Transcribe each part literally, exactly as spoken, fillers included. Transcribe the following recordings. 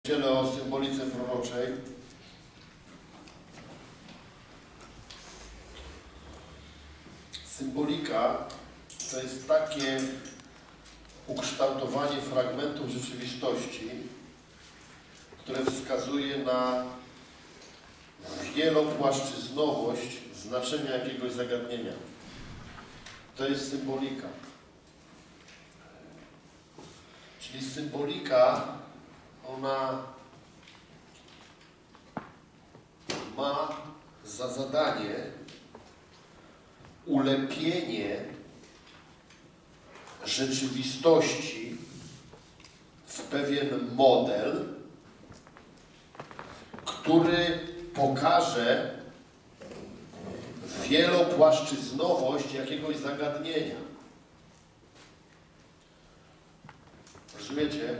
O symbolice proroczej. Symbolika to jest takie ukształtowanie fragmentów rzeczywistości, które wskazuje na wielopłaszczyznowość znaczenia jakiegoś zagadnienia. To jest symbolika. Czyli symbolika, ona ma za zadanie ulepienie rzeczywistości w pewien model, który pokaże wielopłaszczyznowość jakiegoś zagadnienia. Rozumiecie?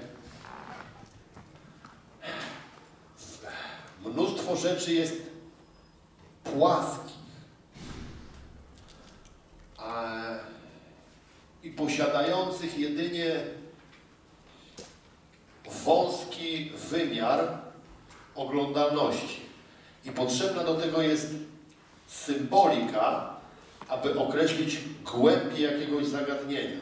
Mnóstwo rzeczy jest płaskich a, i posiadających jedynie wąski wymiar oglądalności. I potrzebna do tego jest symbolika, aby określić głębię jakiegoś zagadnienia.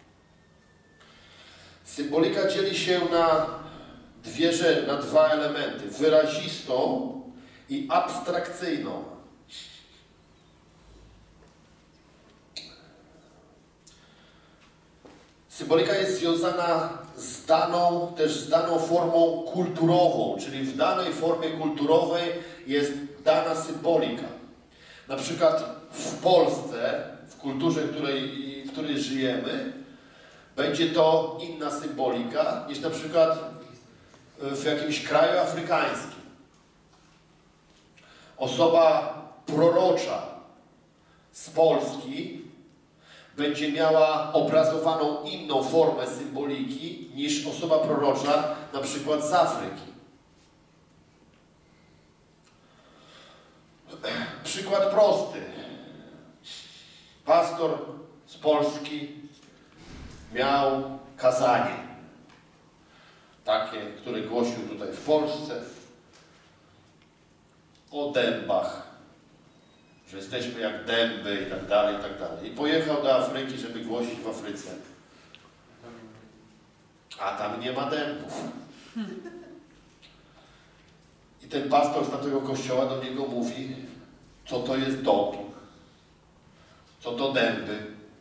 Symbolika dzieli się na dwie rzeczy, na dwa elementy. Wyrazistą i abstrakcyjną. Symbolika jest związana z daną, też z daną formą kulturową, czyli w danej formie kulturowej jest dana symbolika. Na przykład w Polsce, w kulturze, w której, w której żyjemy, będzie to inna symbolika niż na przykład w jakimś kraju afrykańskim. Osoba prorocza z Polski będzie miała obrazowaną inną formę symboliki niż osoba prorocza na przykład z Afryki. Przykład prosty. Pastor z Polski miał kazanie. Takie, które głosił tutaj w Polsce, o dębach, że jesteśmy jak dęby i tak dalej, i tak dalej. I pojechał do Afryki, żeby głosić w Afryce. A tam nie ma dębów. I ten pastor z tamtego kościoła do niego mówi, co to jest dąb, co to dęby.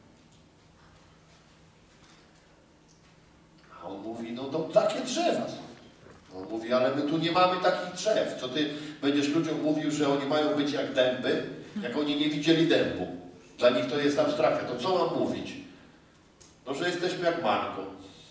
A on mówi, no to takie drzewa są. On mówi, ale my tu nie mamy takich drzew. Co ty będziesz ludziom mówił, że oni mają być jak dęby, jak oni nie widzieli dębu. Dla nich to jest abstrakcja. To co mam mówić? No, że jesteśmy jak mango.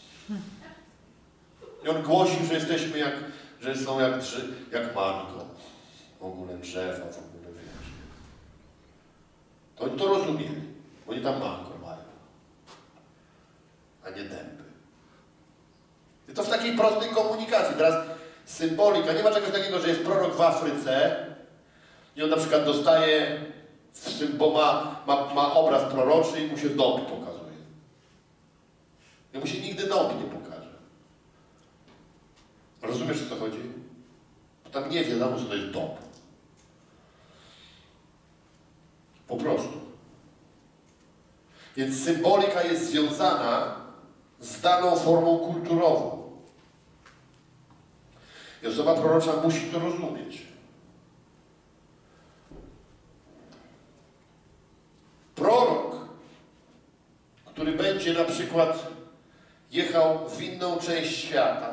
I on głosił, że jesteśmy jak, że są jak, jak mango. W ogóle drzewa, w ogóle wiesz. To oni to rozumieli. Oni tam mango mają. A nie dęby. I to w takiej prostej komunikacji. Teraz symbolika. Nie ma czegoś takiego, że jest prorok w Afryce i on na przykład dostaje, bo ma, ma, ma obraz proroczy i mu się dąb pokazuje. I mu się nigdy dąb nie pokaże. Rozumiesz, o co chodzi? Bo tam nie wiadomo, co to jest dąb. Po prostu. Więc symbolika jest związana z daną formą kulturową. I osoba prorocza musi to rozumieć. Prorok, który będzie na przykład jechał w inną część świata,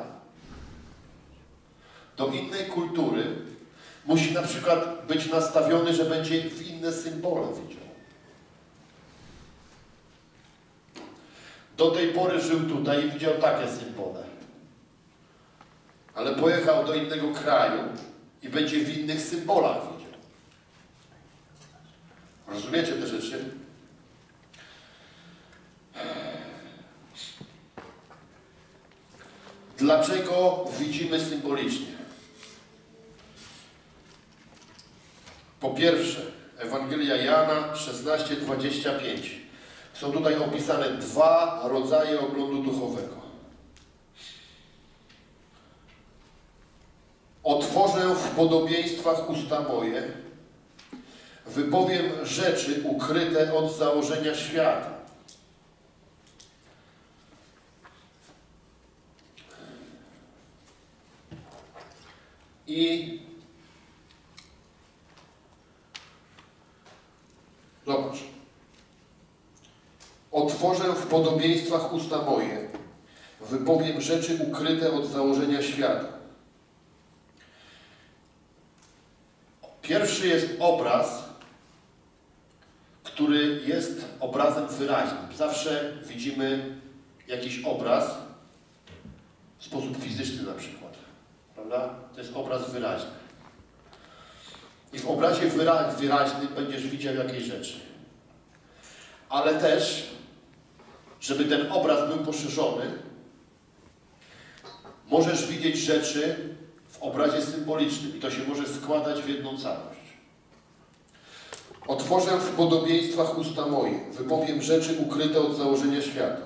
do innej kultury, musi na przykład być nastawiony, że będzie w inne symbole widział. Do tej pory żył tutaj i widział takie symbole. Ale pojechał do innego kraju i będzie w innych symbolach widział. Rozumiecie te rzeczy? Dlaczego widzimy symbolicznie? Po pierwsze, Ewangelia Jana szesnaście dwadzieścia pięć. Są tutaj opisane dwa rodzaje oglądu duchowego. Otworzę w podobieństwach usta moje, wypowiem rzeczy ukryte od założenia świata. I zobacz. Otworzę w podobieństwach usta moje, wypowiem rzeczy ukryte od założenia świata. Pierwszy jest obraz, który jest obrazem wyraźnym. Zawsze widzimy jakiś obraz w sposób fizyczny na przykład. Prawda? To jest obraz wyraźny. I w obrazie wyra wyraźnym będziesz widział jakieś rzeczy. Ale też, żeby ten obraz był poszerzony, możesz widzieć rzeczy w obrazie symbolicznym i to się może składać w jedną całość. Otworzę w podobieństwach usta moje, wypowiem rzeczy ukryte od założenia świata.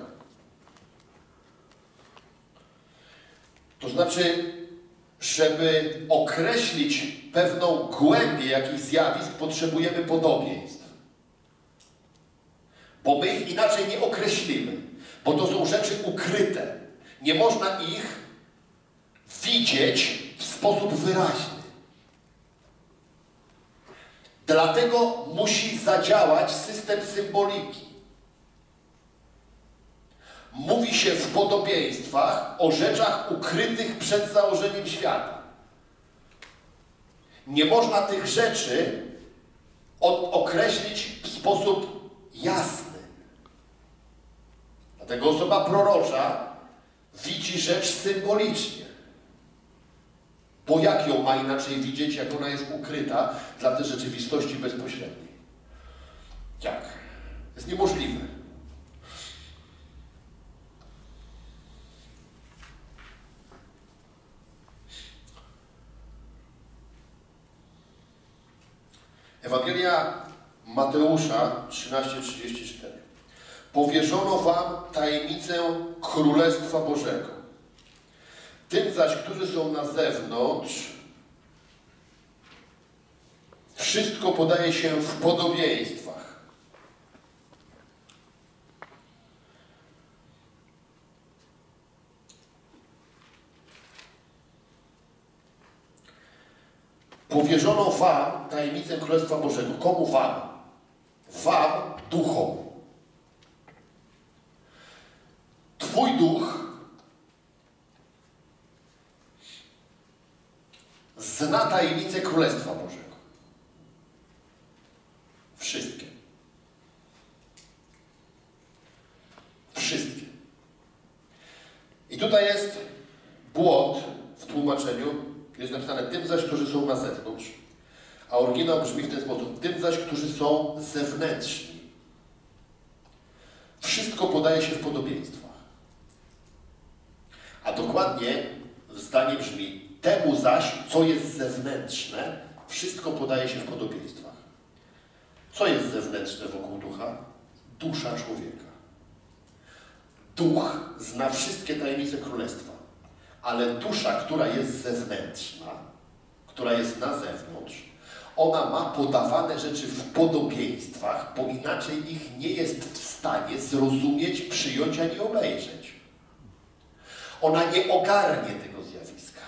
To znaczy, żeby określić pewną głębię jakichś zjawisk, potrzebujemy podobieństw. Bo my ich inaczej nie określimy, bo to są rzeczy ukryte. Nie można ich widzieć w sposób wyraźny. Dlatego musi zadziałać system symboliki. Mówi się w podobieństwach o rzeczach ukrytych przed założeniem świata. Nie można tych rzeczy określić w sposób jasny. Dlatego osoba prorocza widzi rzecz symbolicznie. Bo jak ją ma inaczej widzieć, jak ona jest ukryta dla tej rzeczywistości bezpośredniej? Jak? Jest niemożliwe. Ewangelia Mateusza trzynaście trzydzieści cztery. Powierzono wam tajemnicę Królestwa Bożego. Tym zaś, którzy są na zewnątrz, wszystko podaje się w podobieństwach. Powierzono wam tajemnicę Królestwa Bożego. Komu wam? Wam, duchom. Twój duch zna tajemnicę Królestwa Bożego. Wszystkie. Wszystkie. I tutaj jest błąd w tłumaczeniu. Jest napisane tym zaś, którzy są na zewnątrz. A oryginał brzmi w ten sposób. Tym zaś, którzy są zewnętrzni. Wszystko podaje się w podobieństwach. A dokładnie zdanie brzmi: temu zaś, co jest zewnętrzne, wszystko podaje się w podobieństwach. Co jest zewnętrzne wokół ducha? Dusza człowieka. Duch zna wszystkie tajemnice Królestwa. Ale dusza, która jest zewnętrzna, która jest na zewnątrz, ona ma podawane rzeczy w podobieństwach, bo inaczej ich nie jest w stanie zrozumieć, przyjąć ani obejrzeć. Ona nie ogarnie tego zjawiska.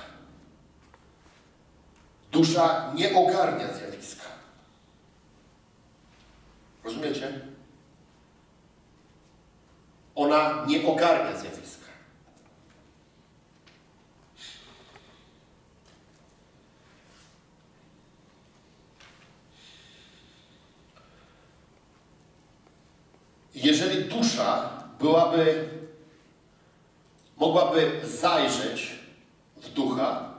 Dusza nie ogarnia zjawiska. Rozumiecie? Ona nie ogarnia zjawiska. Jeżeli dusza byłaby, mogłaby zajrzeć w ducha,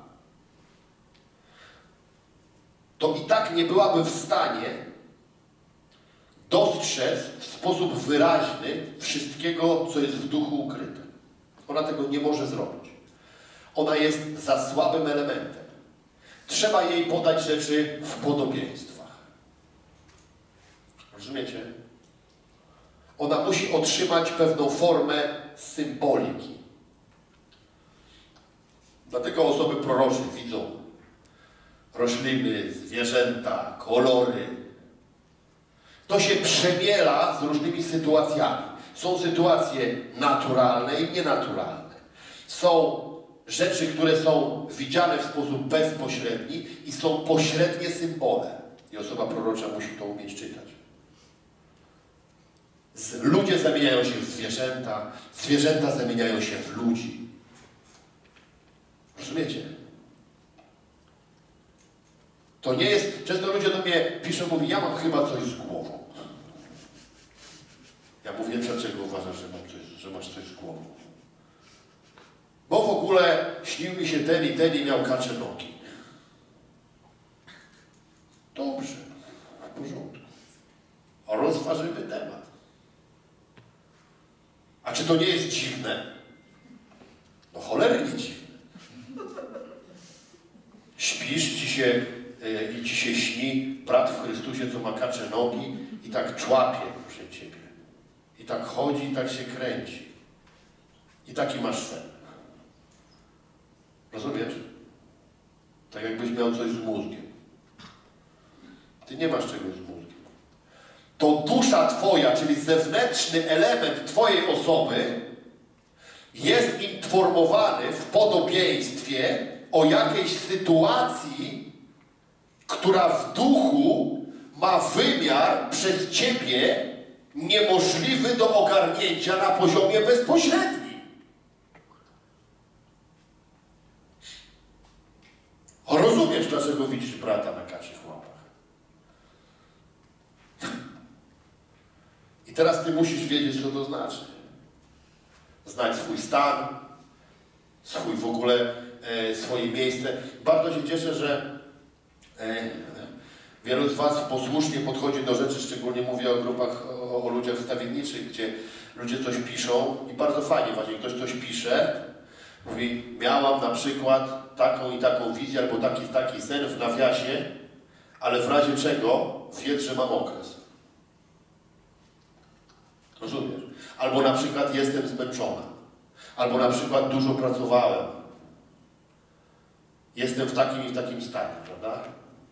to i tak nie byłaby w stanie dostrzec w sposób wyraźny wszystkiego, co jest w duchu ukryte. Ona tego nie może zrobić. Ona jest za słabym elementem. Trzeba jej podać rzeczy w podobieństwach. Rozumiecie? Ona musi otrzymać pewną formę symboliki. Dlatego osoby prorocze widzą rośliny, zwierzęta, kolory. To się przemiela z różnymi sytuacjami. Są sytuacje naturalne i nienaturalne. Są rzeczy, które są widziane w sposób bezpośredni i są pośrednie symbole. I osoba prorocza musi to umieć czytać. Z, ludzie zamieniają się w zwierzęta, zwierzęta zamieniają się w ludzi. Rozumiecie? To nie jest... Często ludzie do mnie piszą, mówią, ja mam chyba coś z głową. Ja mówię, dlaczego uważasz, że, mam coś, że masz coś z głową? Bo w ogóle śnił mi się ten i ten i miał kacze nogi. Dobrze, w porządku. Rozważymy temat. A czy to nie jest dziwne? No cholernie dziwne. Śpisz, ci się, yy, i ci się śni brat w Chrystusie, co ma kacze nogi i tak człapie, proszę Ciebie. I tak chodzi, i tak się kręci. I taki masz sen. Rozumiesz? Tak jakbyś miał coś z mózgiem. Ty nie masz czegoś z mózgiem. To dusza Twoja, czyli zewnętrzny element Twojej osoby, jest informowany w podobieństwie o jakiejś sytuacji, która w duchu ma wymiar przez Ciebie niemożliwy do ogarnięcia na poziomie bezpośrednim. Rozumiesz, dlaczego widzisz brata na kaczych łapach. I teraz Ty musisz wiedzieć, co to znaczy. Znać swój stan, swój w ogóle, e, swoje miejsce. Bardzo się cieszę, że e, wielu z Was posłusznie podchodzi do rzeczy, szczególnie mówię o grupach, o, o ludziach wstawienniczych, gdzie ludzie coś piszą i bardzo fajnie właśnie ktoś coś pisze, mówi, miałam na przykład taką i taką wizję, albo taki taki sen w nawiasie, ale w razie czego wiedz, że mam okres. Rozumiesz? Albo na przykład jestem zmęczona. Albo na przykład dużo pracowałem. Jestem w takim i w takim stanie, prawda?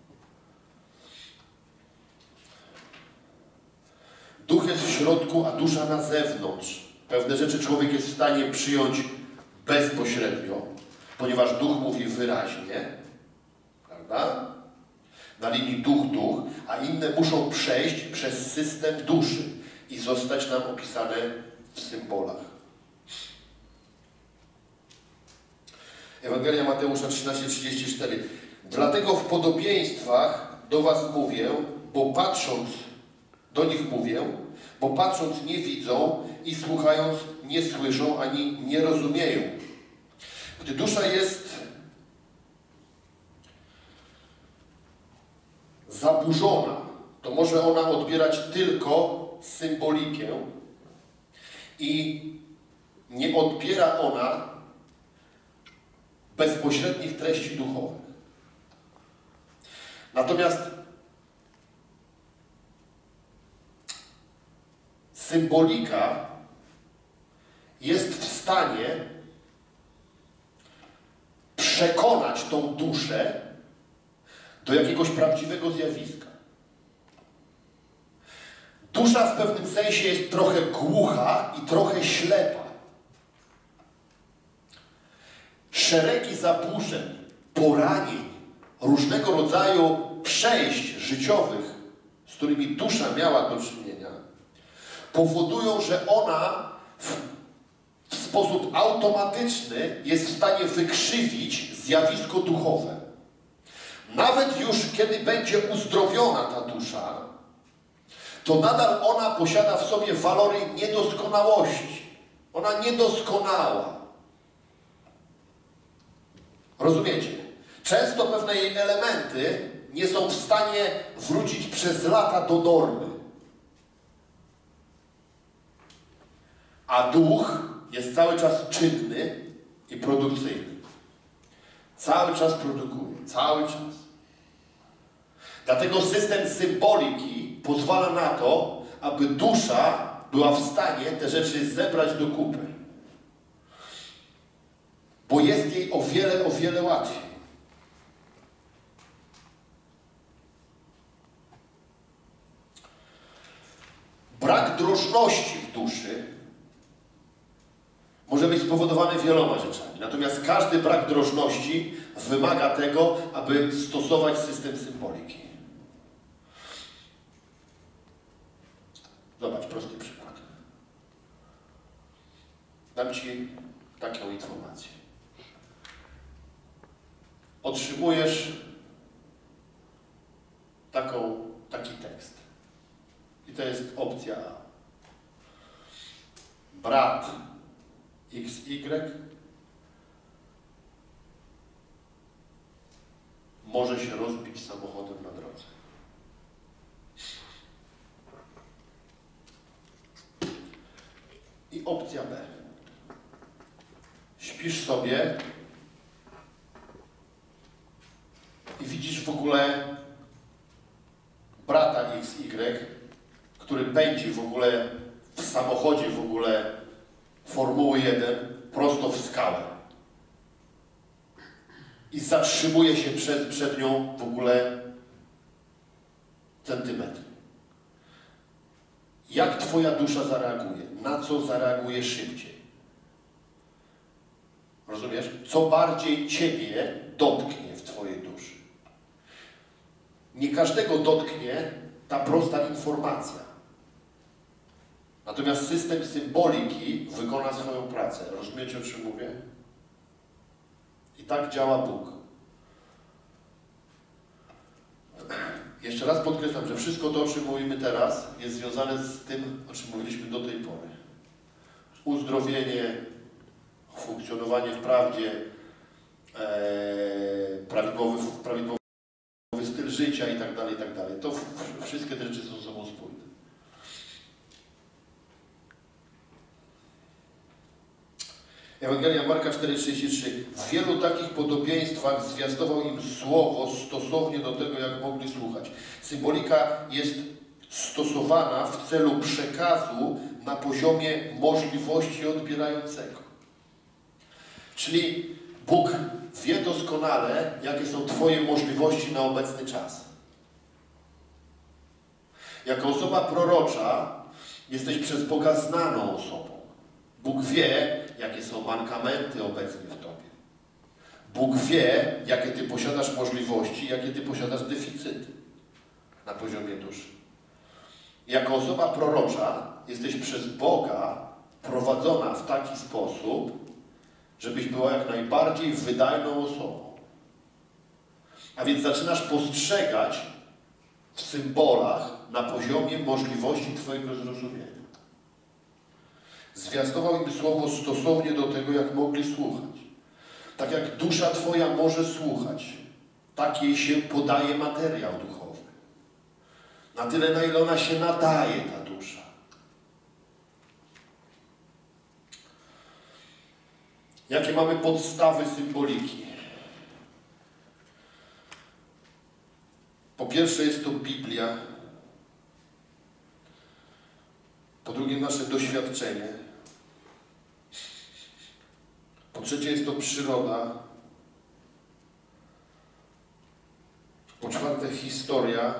Duch jest w środku, a dusza na zewnątrz. Pewne rzeczy człowiek jest w stanie przyjąć bezpośrednio, ponieważ duch mówi wyraźnie, prawda? Na linii duch-duch, a inne muszą przejść przez system duszy i zostać nam opisane w symbolach. Ewangelia Mateusza trzynaście trzydzieści cztery. Dlatego w podobieństwach do was mówię, bo patrząc, do nich mówię, bo patrząc nie widzą i słuchając nie słyszą ani nie rozumieją. Gdy dusza jest zaburzona, to może ona odbierać tylko symbolikę i nie odbiera ona bezpośrednich treści duchowych. Natomiast symbolika jest w stanie przekonać tą duszę do jakiegoś prawdziwego zjawiska. Dusza w pewnym sensie jest trochę głucha i trochę ślepa. Szeregi zaburzeń, poranień, różnego rodzaju przejść życiowych, z którymi dusza miała do czynienia, powodują, że ona w, w sposób automatyczny jest w stanie wykrzywić zjawisko duchowe. Nawet już kiedy będzie uzdrowiona ta dusza, to nadal ona posiada w sobie walory niedoskonałości. Ona niedoskonała. Rozumiecie? Często pewne jej elementy nie są w stanie wrócić przez lata do normy. A duch jest cały czas czynny i produkcyjny. Cały czas produkuje. Cały czas. Dlatego system symboliki pozwala na to, aby dusza była w stanie te rzeczy zebrać do kupy. Bo jest jej o wiele, o wiele łatwiej. brak drożności w duszy może być spowodowany wieloma rzeczami. Natomiast każdy brak drożności wymaga tego, aby stosować system symboliki. Zobacz, prosty przykład. Dam Ci taką informację. Otrzymujesz taką, taki tekst. I to jest opcja A. Brat X Y może się rozbić samochodem na drodze. I opcja B. Śpisz sobie i widzisz w ogóle brata X Y, który pędzi w ogóle w samochodzie w ogóle Formuły jeden prosto w skałę. I zatrzymuje się przed, przed nią w ogóle centymetr. Jak Twoja dusza zareaguje? Na co zareaguje szybciej? Rozumiesz? Co bardziej Ciebie dotknie w Twojej duszy? Nie każdego dotknie ta prosta informacja. Natomiast system symboliki wykona swoją pracę. Rozumiecie, o czym mówię? I tak działa Bóg. Jeszcze raz podkreślam, że wszystko to, o czym mówimy teraz, jest związane z tym, o czym mówiliśmy do tej pory. Uzdrowienie, funkcjonowanie w prawdzie, ee, prawidłowy, prawidłowy styl życia i tak dalej, i tak dalej. To wszystkie te rzeczy są ze sobą spójne. Ewangelia Marka cztery trzydzieści trzy. W wielu takich podobieństwach zwiastował im słowo stosownie do tego, jak mogli słuchać. Symbolika jest stosowana w celu przekazu na poziomie możliwości odbierającego. Czyli Bóg wie doskonale, jakie są Twoje możliwości na obecny czas. Jako osoba prorocza jesteś przez Boga znaną osobą. Bóg wie, jakie są mankamenty obecnie w Tobie. Bóg wie, jakie Ty posiadasz możliwości, jakie Ty posiadasz deficyty na poziomie duszy. Jako osoba prorocza jesteś przez Boga prowadzona w taki sposób, żebyś była jak najbardziej wydajną osobą. A więc zaczynasz postrzegać w symbolach na poziomie możliwości Twojego zrozumienia. Zwiastował im słowo stosownie do tego, jak mogli słuchać. Tak jak dusza Twoja może słuchać, tak jej się podaje materiał duchowy. Na tyle, na ile ona się nadaje, ta dusza. Jakie mamy podstawy symboliki? Po pierwsze jest to Biblia. Po drugie nasze doświadczenie. Po trzecie jest to przyroda. Po czwarte historia.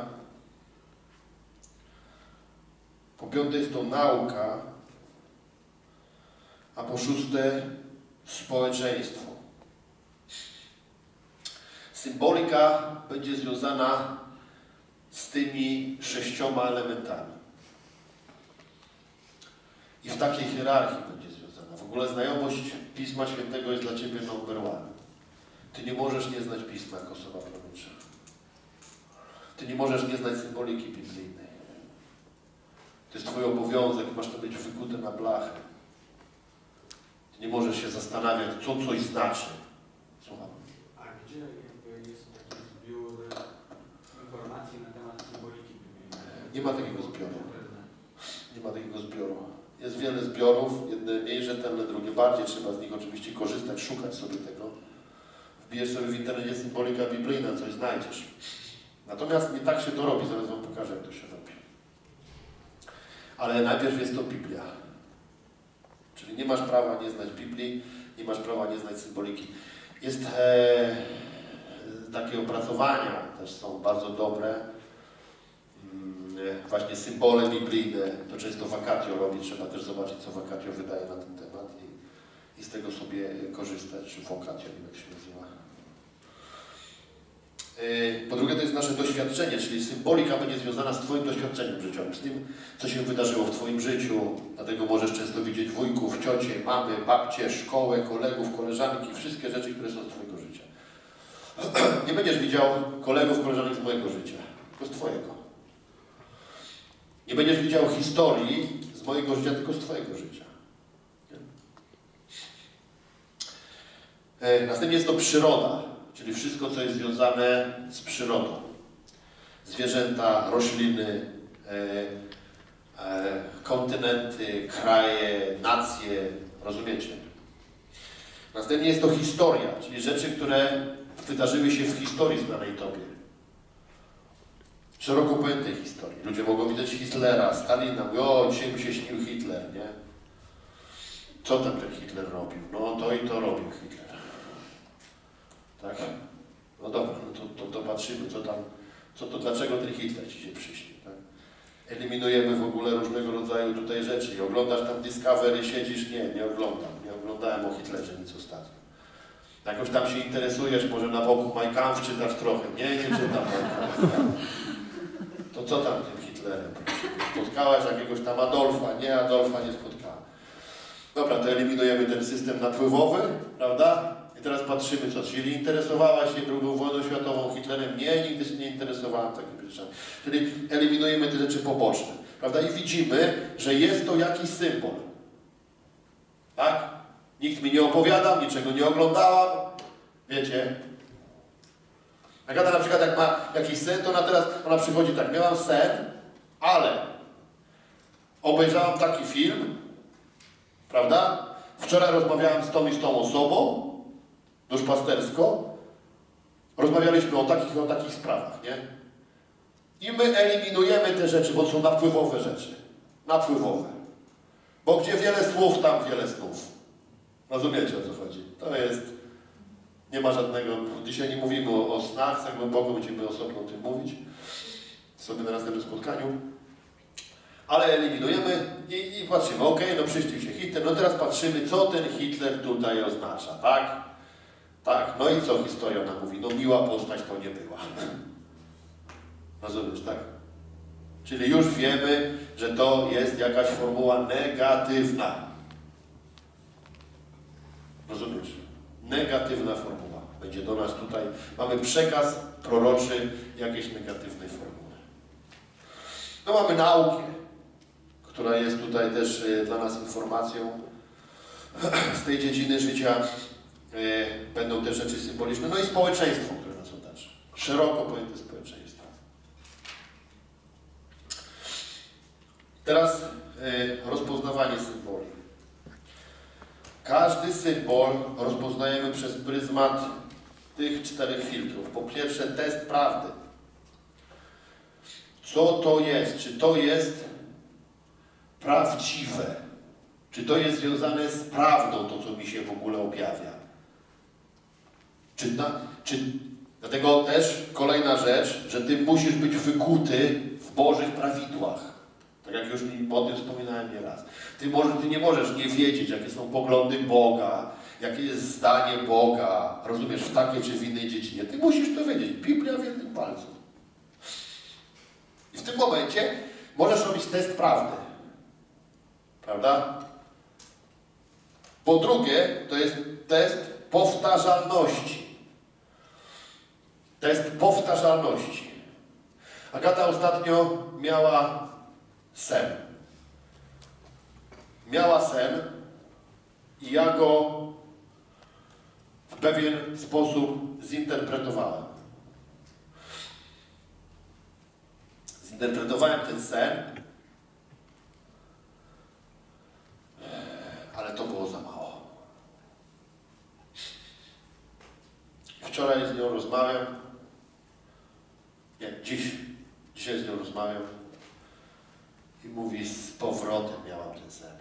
Po piąte jest to nauka. A po szóste społeczeństwo. Symbolika będzie związana z tymi sześcioma elementami. I w takiej hierarchii będzie związana. W ogóle znajomość Pisma Świętego jest dla Ciebie number one. Ty nie możesz nie znać Pisma jako osoba prorocza. Ty nie możesz nie znać symboliki biblijnej. To jest Twój obowiązek, masz to być wykute na blachę. Ty nie możesz się zastanawiać, co coś znaczy. Słucham. A gdzie jakby jest taki zbiór informacji na temat symboliki biblijnej? Nie ma takiego zbioru. Nie ma takiego zbioru. Jest wiele zbiorów, jedne mniej rzetelne, drugie bardziej. Trzeba z nich oczywiście korzystać, szukać sobie tego. Wbijesz sobie w internecie symbolika biblijna, coś znajdziesz. Natomiast nie tak się to robi, zaraz Wam pokażę, jak to się robi. Ale najpierw jest to Biblia. Czyli nie masz prawa nie znać Biblii, nie masz prawa nie znać symboliki. Jest e, takie opracowania, też są bardzo dobre. właśnie symbole biblijne, to często Vacatio robi, trzeba też zobaczyć, co Vacatio wydaje na ten temat i, i z tego sobie korzystać, czy Vocatio, nie wiem jak się nazywa. Po drugie, to jest nasze doświadczenie, czyli symbolika będzie związana z Twoim doświadczeniem życiowym, z tym, co się wydarzyło w Twoim życiu. Dlatego możesz często widzieć wujków, ciocie, mamy, babcie, szkołę, kolegów, koleżanki, wszystkie rzeczy, które są z Twojego życia. Nie będziesz widział kolegów, koleżanek z mojego życia, tylko z Twojego. Nie będziesz widział historii z mojego życia, tylko z Twojego życia. E, następnie jest to przyroda, czyli wszystko, co jest związane z przyrodą. Zwierzęta, rośliny, e, e, kontynenty, kraje, nacje, rozumiecie? Następnie jest to historia, czyli rzeczy, które wydarzyły się w historii znanej Tobie. Szeroko pojętej historii. Ludzie mogą widzieć Hitlera, Stalina, mówią, o, dzisiaj mi się śnił Hitler, nie? Co tam ten Hitler robił? No to i to robił Hitler. Tak? No dobra, no to, to, to patrzymy, co tam, co to, dlaczego ten Hitler Ci się przyśnił, tak? Eliminujemy w ogóle różnego rodzaju tutaj rzeczy. I oglądasz tam Discovery, siedzisz, nie, nie oglądam, nie oglądałem o Hitlerze nic ostatnio. Jakoś tam się interesujesz, może na boku Mein Kampf czytasz trochę, nie, nie czytam Mein Kampf. To co tam tym Hitlerem? Spotkałaś jakiegoś tam Adolfa? Nie, Adolfa nie spotkałem. Dobra, to eliminujemy ten system napływowy, prawda? I teraz patrzymy, co, czyli interesowałaś się drugą wojną światową, Hitlerem? Nie, nigdy się nie interesowałem takimi rzeczami. Czyli eliminujemy te rzeczy poboczne, prawda? I widzimy, że jest to jakiś symbol. Tak? Nikt mi nie opowiadał, niczego nie oglądałam. Wiecie? Agata na przykład jak ma jakiś sen, to ona teraz, ona przychodzi tak, miałam sen, ale obejrzałam taki film, prawda? Wczoraj rozmawiałem z tą i z tą osobą, duszpastersko, rozmawialiśmy o takich i o takich sprawach, nie? I my eliminujemy te rzeczy, bo są napływowe rzeczy. Napływowe. Bo gdzie wiele słów, tam wiele snów. Rozumiecie, o co chodzi? To jest... Nie ma żadnego... Dzisiaj nie mówimy o, o snach, tak głęboko będziemy osobno o tym mówić. Sobie na następnym spotkaniu. Ale eliminujemy i, i patrzymy. Ok, no przyśnił się Hitler. No teraz patrzymy, co ten Hitler tutaj oznacza, tak? Tak, no i co historia nam mówi? No miła postać to nie była. Rozumiesz, tak? Czyli już wiemy, że to jest jakaś formuła negatywna. Rozumiesz? Negatywna formuła. Będzie do nas tutaj. Mamy przekaz proroczy jakiejś negatywnej formuły. No mamy naukę, która jest tutaj też dla nas informacją z tej dziedziny życia. Będą te rzeczy symboliczne. No i społeczeństwo, które nas otacza. Szeroko pojęte społeczeństwo. Teraz y, rozpoznawanie symboli. Każdy symbol rozpoznajemy przez pryzmat tych czterech filtrów. Po pierwsze, test prawdy. Co to jest? Czy to jest prawdziwe? Czy to jest związane z prawdą, to co mi się w ogóle objawia? Czy, na, czy, dlatego też kolejna rzecz, że Ty musisz być wykuty w Bożych prawidłach. Tak jak już o tym wspominałem nieraz. Ty, może, ty nie możesz nie wiedzieć, jakie są poglądy Boga, jakie jest zdanie Boga, rozumiesz, w takiej czy w innej dziedzinie. Ty musisz to wiedzieć. Biblia w jednym palcu. I w tym momencie możesz robić test prawdy. Prawda? Po drugie, to jest test powtarzalności. Test powtarzalności. Agata ostatnio miała sen. Miała sen i ja go w pewien sposób zinterpretowałem. Zinterpretowałem ten sen, ale to było za mało. Wczoraj z nią rozmawiam. Nie, dziś. Dzisiaj z nią rozmawiam. I mówi, z powrotem miałam ten sen.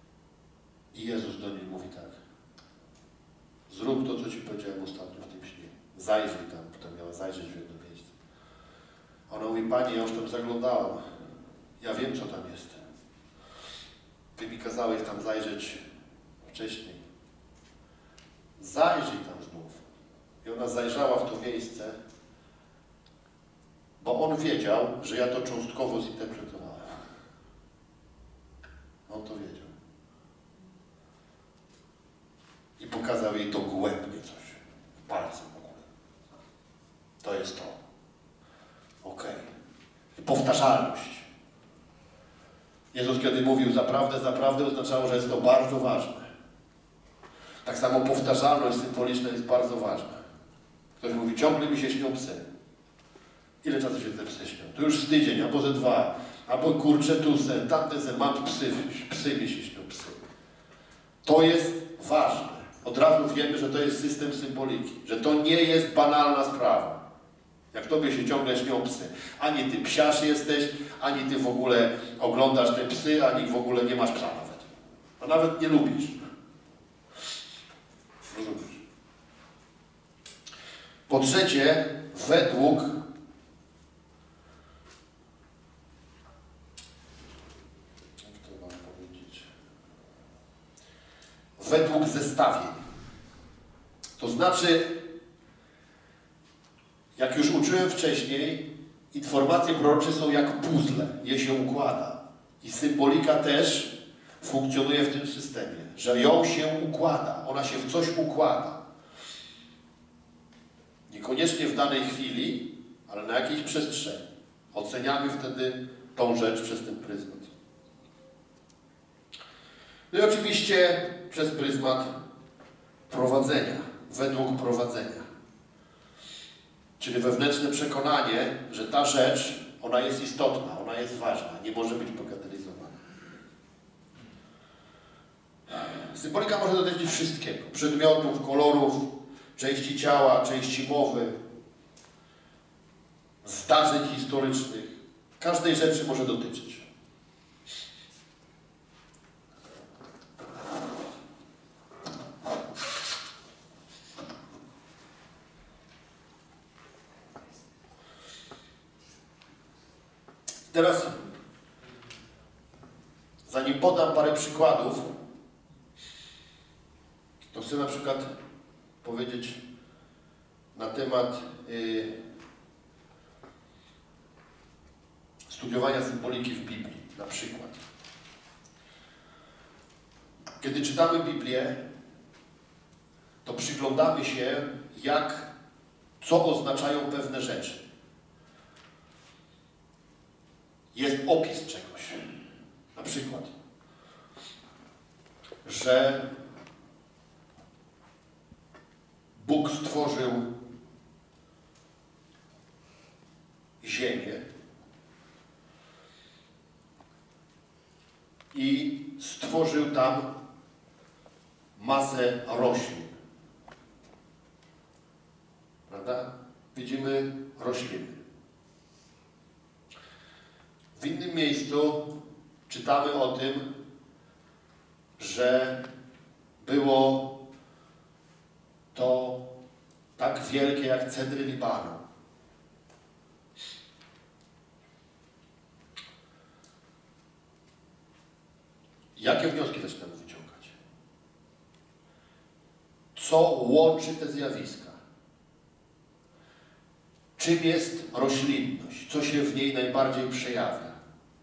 I Jezus do niej mówi tak. Zrób to, co Ci powiedziałem ostatnio w tym śnie. zajrzyj tam, potem miała zajrzeć w jedno miejsce. A ona mówi, Pani, ja już tam zaglądałam, ja wiem, co tam jest. Ty mi kazałeś tam zajrzeć wcześniej. Zajrzyj tam znów. I ona zajrzała w to miejsce, bo on wiedział, że ja to cząstkowo zinterpretowałem. On to wiedział. I pokazał jej dogłębnie coś. W palcu w ogóle. To jest to. Okej. Okay. Powtarzalność. Jezus kiedy mówił zaprawdę, zaprawdę oznaczało, że jest to bardzo ważne. Tak samo powtarzalność symboliczna jest bardzo ważna. Ktoś mówi, ciągle mi się śnią psy. Ile czasu się te psy śnią? To już z tydzień, albo ze dwa. Albo kurczę tu sen, tamten sen, mam psy, psy mi się śnią, psy. To jest ważne. Od razu wiemy, że to jest system symboliki. Że to nie jest banalna sprawa. Jak tobie się ciągle śnią psy. Ani ty psiarz jesteś, ani ty w ogóle oglądasz te psy, ani w ogóle nie masz psa nawet. A nawet nie lubisz. Rozumiesz? Po trzecie, według jak to mam powiedzieć? Według zestawień. To znaczy, jak już uczyłem wcześniej, informacje prorocze są jak puzzle, je się układa. I symbolika też funkcjonuje w tym systemie, że ją się układa, ona się w coś układa. Niekoniecznie w danej chwili, ale na jakiejś przestrzeni. Oceniamy wtedy tą rzecz przez ten pryzmat. No i oczywiście przez pryzmat prowadzenia, według prowadzenia. Czyli wewnętrzne przekonanie, że ta rzecz, ona jest istotna, ona jest ważna, nie może być bagatelizowana. Symbolika może dotyczyć wszystkiego. Przedmiotów, kolorów, części ciała, części mowy, zdarzeń historycznych. Każdej rzeczy może dotyczyć. Teraz, zanim podam parę przykładów, to chcę na przykład powiedzieć na temat y, studiowania symboliki w Biblii, na przykład. Kiedy czytamy Biblię, to przyglądamy się, jak, co oznaczają pewne rzeczy. Jest opis czegoś. Na przykład, że Bóg stworzył ziemię i stworzył tam masę roślin. Prawda? Widzimy rośliny. W innym miejscu czytamy o tym, że było to tak wielkie jak cedry Libanu. Jakie wnioski zaczynamy wyciągać? Co łączy te zjawiska? Czym jest roślinność? Co się w niej najbardziej przejawia?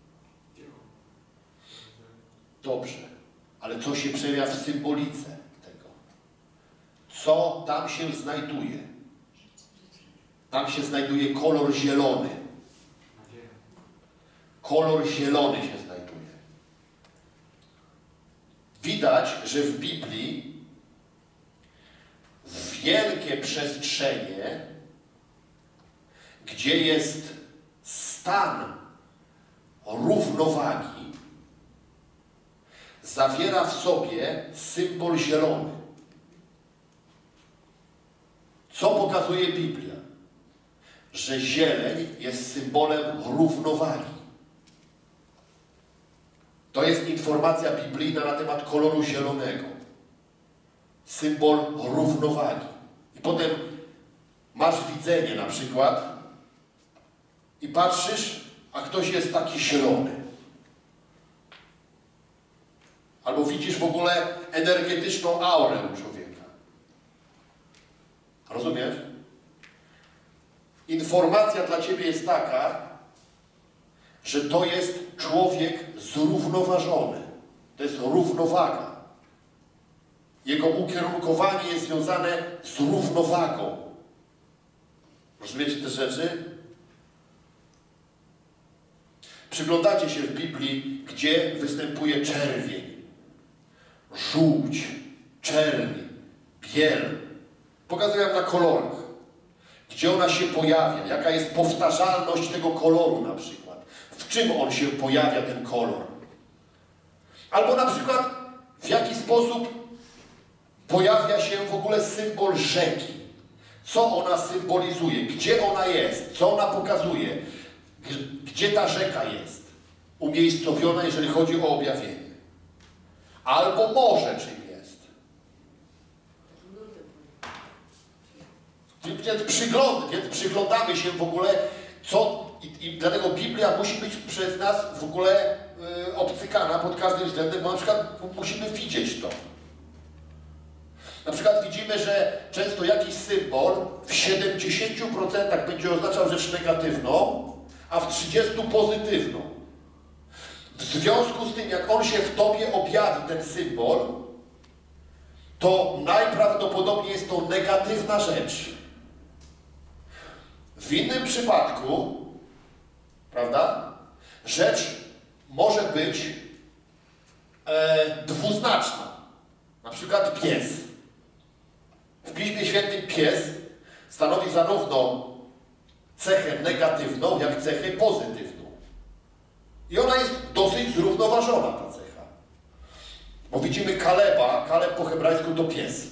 Dobrze, ale co się przejawia w symbolice tego? Co tam się znajduje? Tam się znajduje kolor zielony. Kolor zielony się znajduje. Widać, że w Biblii wielkie przestrzenie, gdzie jest stan równowagi, zawiera w sobie symbol zielony. Co pokazuje Biblia? Że zieleń jest symbolem równowagi. To jest informacja biblijna na temat koloru zielonego. Symbol równowagi. I potem masz widzenie na przykład i patrzysz, a ktoś jest taki zielony. Albo widzisz w ogóle energetyczną aurę u człowieka. Rozumiesz? Informacja dla ciebie jest taka, że to jest człowiek zrównoważony. To jest równowaga. Jego ukierunkowanie jest związane z równowagą. Rozumiecie te rzeczy? Przyglądacie się w Biblii, gdzie występuje czerwień, żółć, czerń, biel. Pokazuję wam na kolorach, gdzie ona się pojawia, jaka jest powtarzalność tego koloru na przykład. W czym on się pojawia, ten kolor. Albo na przykład w jaki sposób pojawia się w ogóle symbol rzeki. Co ona symbolizuje, gdzie ona jest, co ona pokazuje, gdzie ta rzeka jest umiejscowiona, jeżeli chodzi o objawienie. Albo morze czym jest. Więc, przygląd, więc przyglądamy się w ogóle, co i, i dlatego Biblia musi być przez nas w ogóle y, obcykana pod każdym względem, bo na przykład musimy widzieć to. Na przykład widzimy, że często jakiś symbol w siedemdziesięciu procentach będzie oznaczał rzecz negatywną, a w trzydziestu procentach pozytywną. W związku z tym, jak on się w tobie objawi, ten symbol, to najprawdopodobniej jest to negatywna rzecz. W innym przypadku, prawda, rzecz może być e, dwuznaczna. Na przykład pies. W Piśmie Świętym pies stanowi zarówno cechę negatywną, jak cechę pozytywną. I ona jest dosyć zrównoważona, ta cecha. Bo widzimy Kaleba, Kaleb po hebrajsku to pies.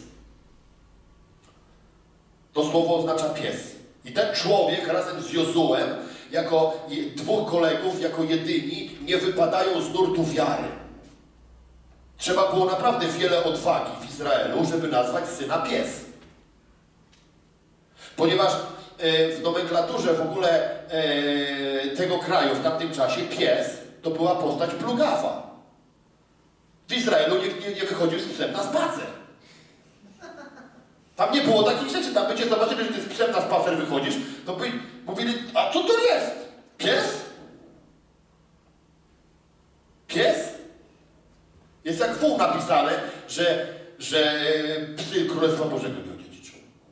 To słowo oznacza pies. I ten człowiek razem z Jozułem, jako dwóch kolegów, jako jedyni, nie wypadają z nurtu wiary. Trzeba było naprawdę wiele odwagi w Izraelu, żeby nazwać syna pies. Ponieważ w nomenklaturze w ogóle e, tego kraju w tamtym czasie pies to była postać plugawa. W Izraelu nikt nie, nie wychodził z psem na spacer. Tam nie było takich rzeczy. Tam będziecie zobaczyli, że ty z psem na spacer wychodzisz, to by mówili, a co to jest? Pies? Pies? Jest jak wół napisane, że, że psy Królestwa Bożego nie odziedziczą.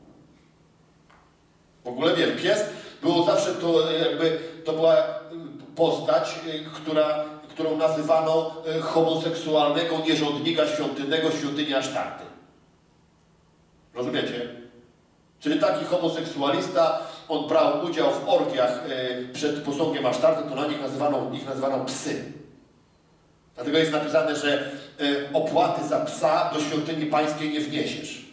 W ogóle wiem, pies było zawsze to jakby, to była postać, która, którą nazywano homoseksualnego nierządnika świątynnego świątyni Asztarty. Rozumiecie? Czyli taki homoseksualista, on brał udział w orgiach przed posągiem Asztarty, to na nich nazywano, ich nazywano psy. Dlatego jest napisane, że opłaty za psa do świątyni pańskiej nie wniesiesz.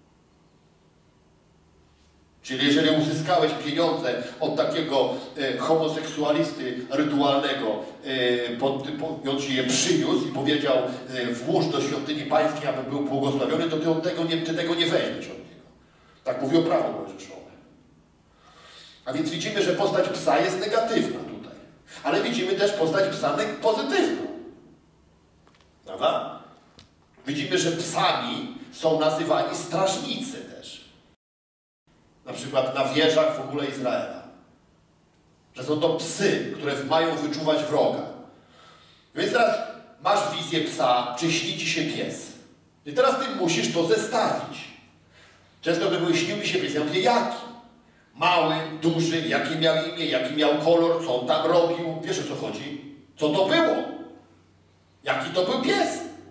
Czyli jeżeli uzyskałeś pieniądze od takiego e, homoseksualisty rytualnego, e, pod, po, on ci je przyniósł i powiedział, e, włóż do świątyni pańskiej, aby był błogosławiony, to ty, od tego nie, ty tego nie weźmiesz od niego. Tak mówiło prawo mojżeszowe. A więc widzimy, że postać psa jest negatywna tutaj. Ale widzimy też postać psa pozytywną. Prawda? Widzimy, że psami są nazywani strażnicy też. Na przykład na wieżach w ogóle Izraela. Że są to psy, które mają wyczuwać wroga. Więc teraz masz wizję psa, czy śni ci się pies. I teraz ty musisz to zestawić. Często gdy mówię, śnił mi się pies, ja mówię, jaki? Mały, duży, jaki miał imię, jaki miał kolor, co on tam robił. Wiesz, o co chodzi? Co to było? Jaki to był pies?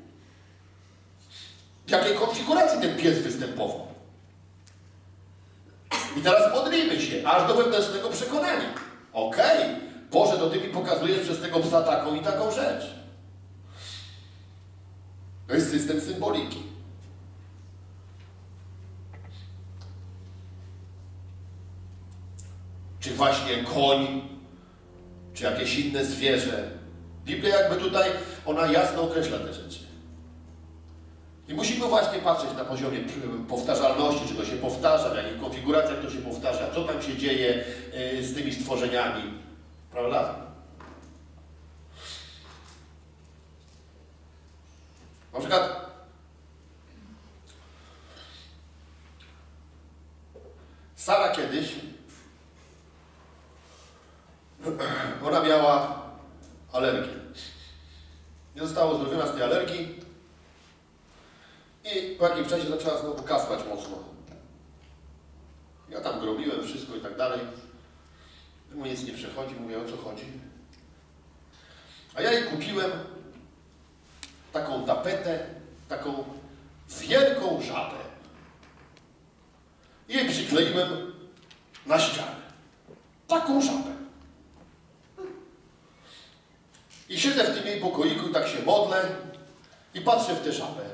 W jakiej konfiguracji ten pies występował? I teraz modlimy się, aż do wewnętrznego przekonania. Okej, okay. Boże, to Ty mi pokazujesz przez tego psa taką i taką rzecz. To jest system symboliki. Czy właśnie koń, czy jakieś inne zwierzę. Biblia jakby tutaj, ona jasno określa te rzeczy. I musimy właśnie patrzeć na poziomie powtarzalności, czy to się powtarza, w jakich konfiguracjach to się powtarza, co tam się dzieje z tymi stworzeniami, prawda? Na przykład Sara kiedyś, ona miała alergię. Nie została uzdrowiona z tej alergii i po jakimś czasie zaczęła znowu kasłać mocno. Ja tam grobiłem wszystko i tak dalej. Mu nic nie przechodzi, mówię, o co chodzi. A ja jej kupiłem taką tapetę, taką wielką żabę. I jej przykleiłem na ścianę. Taką żabę. I siedzę w tym jej pokoiku i tak się modlę i patrzę w tę żabę.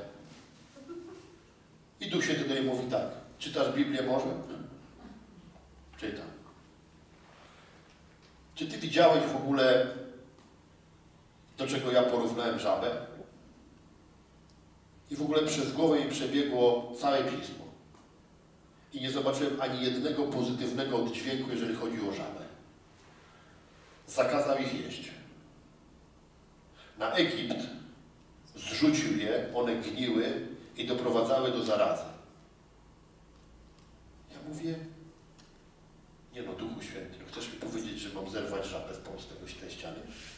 I Duch Święty do niej mówi tak, czytasz Biblię może? Czytam. Czy ty widziałeś w ogóle, do czego ja porównałem żabę? I w ogóle przez głowę mi przebiegło całe Pismo. I nie zobaczyłem ani jednego pozytywnego oddźwięku, jeżeli chodzi o żabę. Zakazał ich jeść. Na Egipt zrzucił je, one gniły i doprowadzały do zarazy. Ja mówię, nie no, Duchu Święty, no chcesz mi powiedzieć, że mam zerwać żabę z polskiego tej ściany?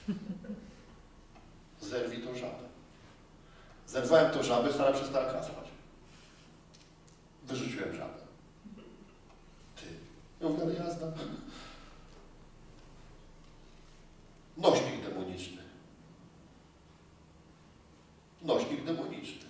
Zerwij tą żabę. Zerwałem tą żabę, Sara przestała kasłać. Wyrzuciłem żabę. Ty, ja mówię, ale jazda. Nośnik demoniczny. Nośnik demoniczny.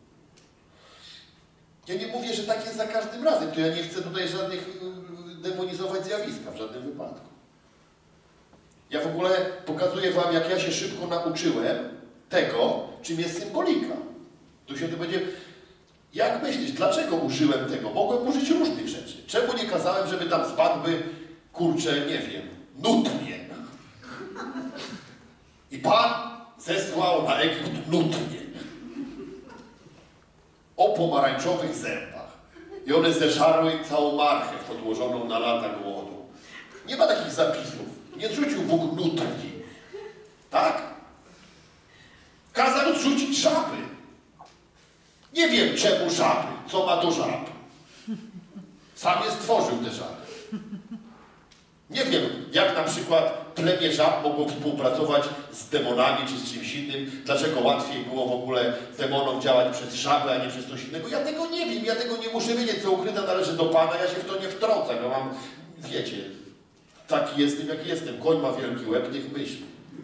Ja nie mówię, że tak jest za każdym razem, to ja nie chcę tutaj żadnych demonizować zjawiska w żadnym wypadku. Ja w ogóle pokazuję wam, jak ja się szybko nauczyłem tego, czym jest symbolika. Tu się to będzie... Jak myślisz, dlaczego użyłem tego? Mogłem użyć różnych rzeczy. Czemu nie kazałem, żeby tam spadły, kurczę, nie wiem, nutnie? I Pan zesłał na Egipt nutnie. O pomarańczowych zębach. I one zeżarły całą marchew odłożoną na lata głodu. Nie ma takich zapisów. Nie zrzucił Bóg nutni. Tak? Kazał zrzucić żaby. Nie wiem czemu żaby. Co ma do żab? Sam je stworzył te żaby. Nie wiem, jak na przykład plemię żab mogło współpracować z demonami czy z czymś innym. Dlaczego łatwiej było w ogóle demonom działać przez żabę, a nie przez coś innego. Ja tego nie wiem, ja tego nie muszę wiedzieć, co ukryte należy do Pana. Ja się w to nie wtrącam. Ja mam, wiecie, taki jestem, jaki jestem. Koń ma wielki łeb, niech myśli.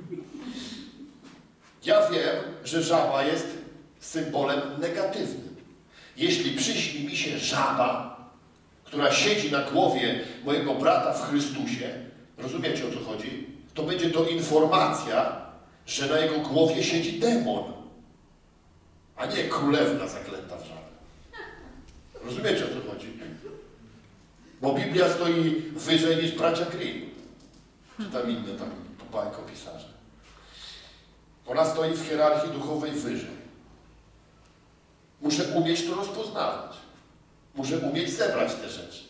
Ja wiem, że żaba jest symbolem negatywnym. Jeśli przyśni mi się żaba, która siedzi na głowie mojego brata w Chrystusie, rozumiecie, o co chodzi? To będzie to informacja, że na jego głowie siedzi demon, a nie królewna zaklęta w żabę. Rozumiecie, o co chodzi? Bo Biblia stoi wyżej niż bracia Grimm, czy tam inne tam bajkopisarze. Ona stoi w hierarchii duchowej wyżej. Muszę umieć to rozpoznawać. Muszę umieć zebrać te rzeczy.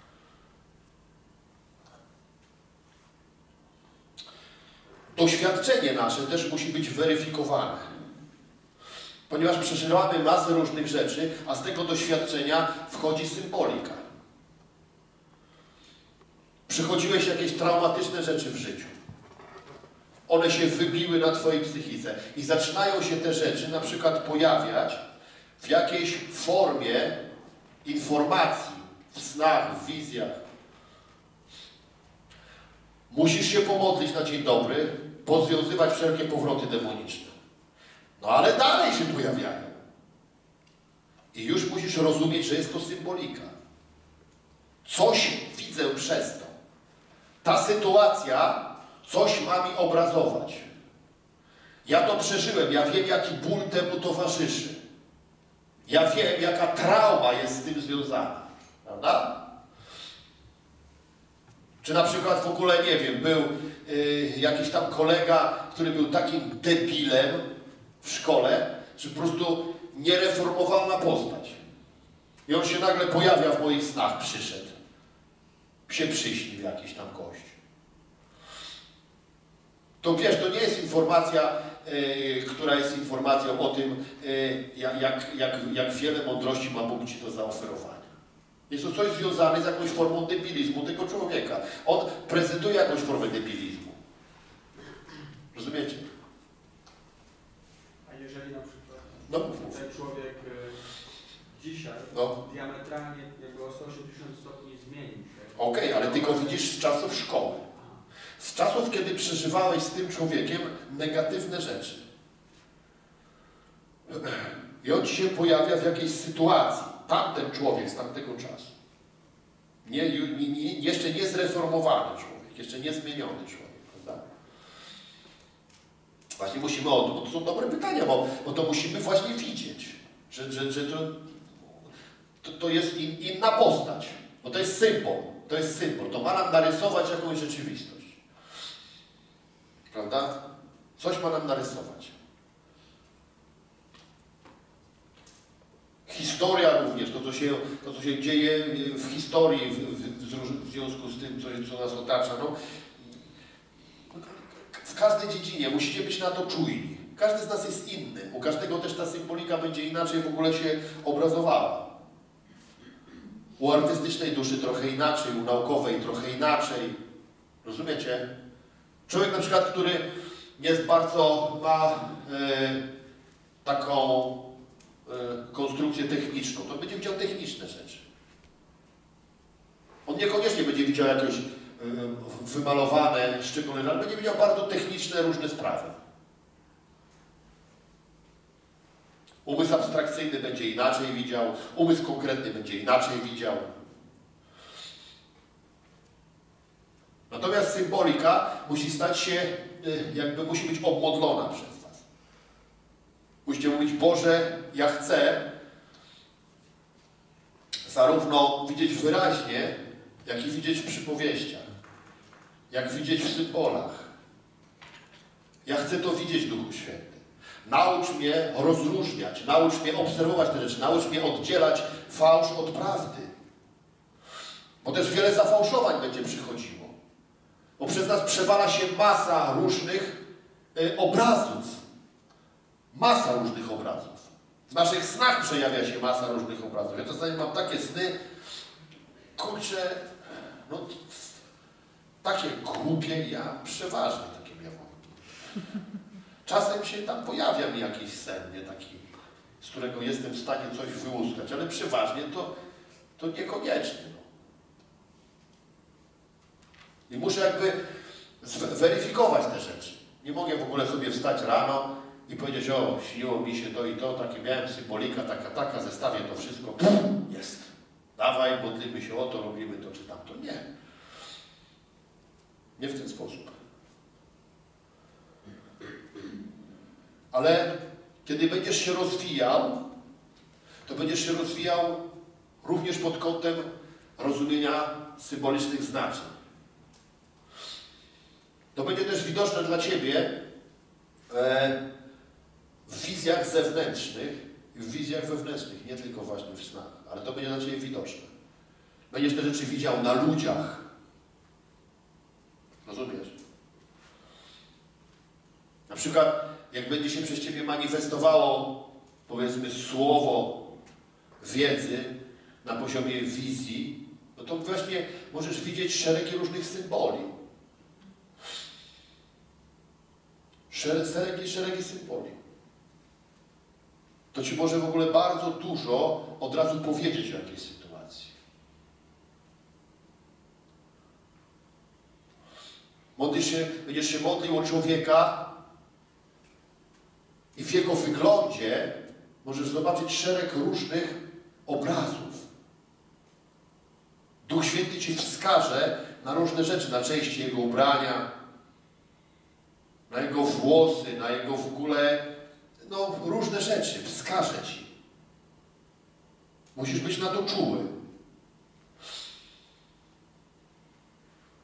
Doświadczenie nasze też musi być weryfikowane. Ponieważ przeżywamy masę różnych rzeczy, a z tego doświadczenia wchodzi symbolika. Przychodziłeś jakieś traumatyczne rzeczy w życiu. One się wybiły na twojej psychice i zaczynają się te rzeczy na przykład pojawiać w jakiejś formie informacji, w snach, w wizjach. Musisz się pomodlić na dzień dobry, pozwiązywać wszelkie powroty demoniczne. No ale dalej się pojawiają. I już musisz rozumieć, że jest to symbolika. Coś widzę przez to. Ta sytuacja coś ma mi obrazować. Ja to przeżyłem, ja wiem, jaki ból temu towarzyszy. Ja wiem, jaka trauma jest z tym związana. Prawda? Czy na przykład w ogóle, nie wiem, był yy, jakiś tam kolega, który był takim debilem w szkole, że po prostu niereformowalna postać. I on się nagle pojawia w moich snach, przyszedł. Się przyśnił jakiś tam gość. To wiesz, to nie jest informacja, yy, która jest informacją o tym, yy, jak, jak, jak wiele mądrości ma Bóg ci do zaoferowania. Jest to coś związane z jakąś formą debilizmu tego człowieka. On prezentuje jakąś formę debilizmu. Rozumiecie? A jeżeli na przykład No, ten człowiek y, dzisiaj no. diametralnie jakby o sto osiemdziesiąt stopni zmienił się. Okej, okay, ale ty go widzisz z czasów szkoły. Z czasów, kiedy przeżywałeś z tym człowiekiem negatywne rzeczy. I on ci się pojawia w jakiejś sytuacji. Tamten człowiek z tamtego czasu. Nie, nie, nie, jeszcze nie zreformowany człowiek, jeszcze nie zmieniony człowiek, prawda? Właśnie musimy o to, bo to są dobre pytania, bo, bo to musimy właśnie widzieć, że, że, że to, to, to jest in, inna postać, bo to jest symbol, to jest symbol, to ma nam narysować jakąś rzeczywistość. Prawda? Coś ma nam narysować. Historia również, to co się, to, co się dzieje w historii w, w, w związku z tym, co, co nas otacza. No, w każdej dziedzinie musicie być na to czujni. Każdy z nas jest inny. U każdego też ta symbolika będzie inaczej w ogóle się obrazowała. U artystycznej duszy trochę inaczej, u naukowej trochę inaczej. Rozumiecie? Człowiek na przykład, który jest bardzo, ma e, taką e, konstrukcję techniczną, to będzie widział techniczne rzeczy. On niekoniecznie będzie widział jakieś e, wymalowane, szczególne, ale będzie widział bardzo techniczne, różne sprawy. Umysł abstrakcyjny będzie inaczej widział, umysł konkretny będzie inaczej widział. Natomiast symbolika musi stać się, jakby musi być obmodlona przez was. Musicie mówić, Boże, ja chcę zarówno widzieć wyraźnie, jak i widzieć w przypowieściach, jak widzieć w symbolach. Ja chcę to widzieć, Duchu Święty. Naucz mnie rozróżniać, naucz mnie obserwować te rzeczy, naucz mnie oddzielać fałsz od prawdy. Bo też wiele zafałszowań będzie przychodziło. Bo przez nas przewala się masa różnych y, obrazów. Masa różnych obrazów. W naszych snach przejawia się masa różnych obrazów. Ja czasami mam takie sny, kurczę, no takie głupie, ja przeważnie takie miałam. Czasem się tam pojawia mi jakiś sen, nie taki, z którego jestem w stanie coś wyłuskać, ale przeważnie to, to niekoniecznie. No. I muszę jakby zweryfikować te rzeczy. Nie mogę w ogóle sobie wstać rano i powiedzieć, o, śniło mi się to i to, takie miałem symbolika, taka, taka, zestawię to wszystko, pff, jest. Dawaj, modlimy się o to, robimy to czy tamto. Nie. Nie w ten sposób. Ale kiedy będziesz się rozwijał, to będziesz się rozwijał również pod kątem rozumienia symbolicznych znaczeń. To będzie też widoczne dla Ciebie e, w wizjach zewnętrznych i w wizjach wewnętrznych, nie tylko właśnie w snach, ale to będzie dla Ciebie widoczne. Będziesz te rzeczy widział na ludziach. Rozumiesz? Na przykład, jak będzie się przez Ciebie manifestowało, powiedzmy, słowo wiedzy na poziomie wizji, no to właśnie możesz widzieć szeregi różnych symboli. Szeregi, szeregi symboli. To Ci może w ogóle bardzo dużo od razu powiedzieć o jakiejś sytuacji. Modlisz się, będziesz się modlił o człowieka i w jego wyglądzie możesz zobaczyć szereg różnych obrazów. Duch Święty Ci wskaże na różne rzeczy, na części jego ubrania, na jego włosy, na jego w ogóle, no różne rzeczy, wskaże Ci. Musisz być na to czuły.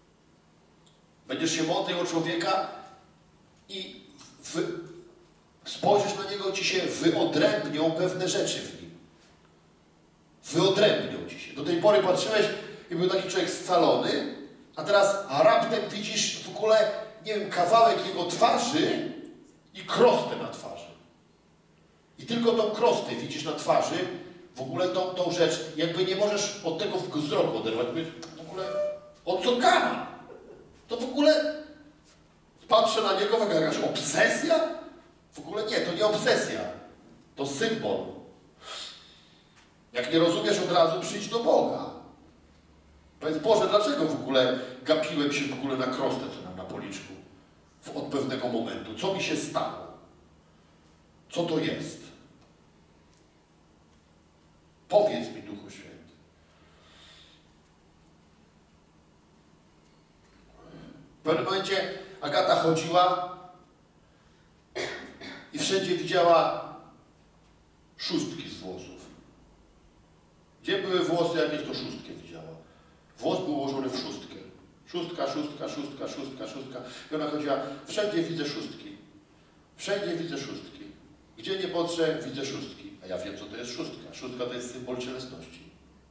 Będziesz się modlił o człowieka i w spojrzysz na niego, ci się wyodrębnią pewne rzeczy w nim. Wyodrębnią ci się. Do tej pory patrzyłeś i był taki człowiek scalony, a teraz a raptem widzisz w ogóle, nie wiem, kawałek jego twarzy i krostę na twarzy. I tylko tą krostę widzisz na twarzy, w ogóle tą, tą rzecz, jakby nie możesz od tego wzroku oderwać. W ogóle, o co gada? To w ogóle patrzę na niego, jak jakaś obsesja? W ogóle nie, to nie obsesja. To symbol. Jak nie rozumiesz od razu, przyjdź do Boga. Powiedz, Boże, dlaczego w ogóle gapiłem się w ogóle na krostę, co nam na policzku? Od pewnego momentu. Co mi się stało? Co to jest? Powiedz mi, Duchu Święty. W pewnym momencie Agata chodziła i wszędzie widziała szóstki z włosów. Gdzie były włosy jakieś, to szóstkę widziała. Włos był ułożony w szóstkę. Szóstka, szóstka, szóstka, szóstka, szóstka. I ona chodziła, wszędzie widzę szóstki. Wszędzie widzę szóstki. Gdzie nie patrzę, widzę szóstki. A ja wiem, co to jest szóstka. Szóstka to jest symbol cielesności.